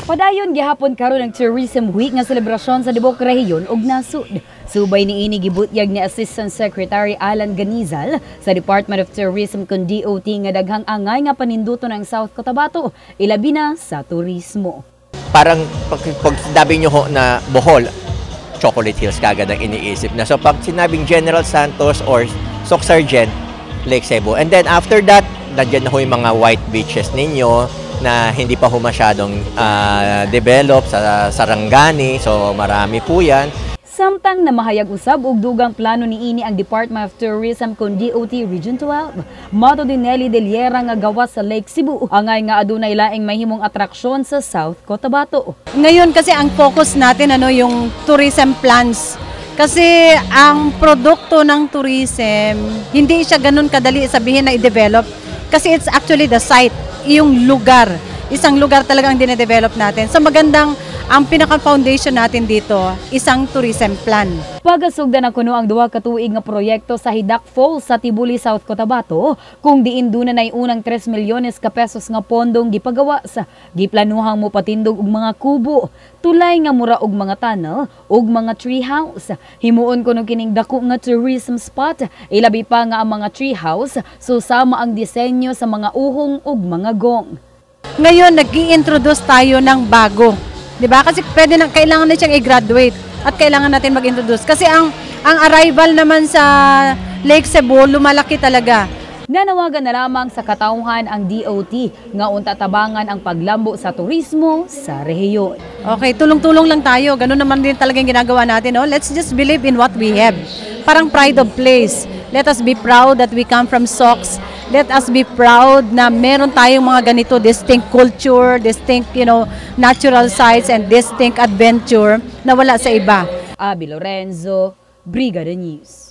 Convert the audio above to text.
Padayon gihapon karon ang Tourism Week nga selebrasyon sa Dibok Rehiyon ug nasud. Subay niini gibutyag ni Assistant Secretary Alan Ganizal sa Department of Tourism kun DOT nga daghang angay nga paninduton ang South Cotabato, ilabi na sa turismo. Parang pag sinabi nyo ho na Bohol, Chocolate Hills kagad ang iniisip na. So pag sinabing General Santos or Soc Sargent, Lake Cebu. And then after that, nandiyan na ho yung mga white beaches ninyo na hindi pa ho masyadong develop sa Sarangani. So marami po yan. Samtang namahayag usab og dugang plano niini ang Department of Tourism kun DOT Region 12. Mato din Nelly Deliera nga gawas sa Lake Cebu, angay nga adunay laing mahimong atraksyon sa South Cotabato. Ngayon kasi ang focus natin yung tourism plans. Kasi ang produkto ng tourism, hindi siya ganun kadali sabihin na i-develop. Kasi it's actually the site, yung lugar. Isang lugar talagang dinedevelop natin. So magandang ang pinaka-foundation natin dito, isang tourism plan. Pagasugdan na kuno ang duha ka tuig nga proyekto sa Hidak Falls sa Tibuli, South Cotabato, kung diin dunay unang 3 milyones ka pesos nga pondong gipagawa sa giplanuhang mo patindog og mga kubo, tulay nga mura og mga tunnel ug mga tree house. Himuon kuno kining dako nga tourism spot, ilabi pa nga ang mga tree house susama ang disenyo sa mga uhong ug mga gong. Ngayon nag-i-introduce tayo ng bago. 'Di ba? Kasi kailangan na siyang i-graduate at kailangan natin mag-introduce. Kasi ang arrival naman sa Lake Cebu lumalaki talaga. Nanawagan na lamang sa katauhan ang DOT nga unta tabangan ang paglambo sa turismo sa rehiyon. Okay, tulong-tulong lang tayo. Ganun naman din talaga yung ginagawa natin. No? Let's just believe in what we have. Parang pride of place. Let us be proud that we come from SOCS. Let us be proud na meron tayong mga ganito distinct culture, distinct, natural sites and distinct adventure na wala sa iba. Abby Lorenzo, Brigada News.